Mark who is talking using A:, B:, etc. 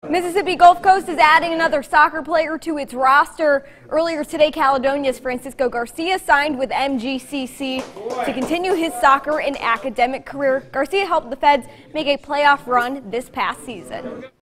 A: Mississippi Gulf Coast is adding another soccer player to its roster. Earlier today, Caledonia's Francisco Garcia signed with MGCC to continue his soccer and academic career. Garcia helped the Feds make a playoff run this past season.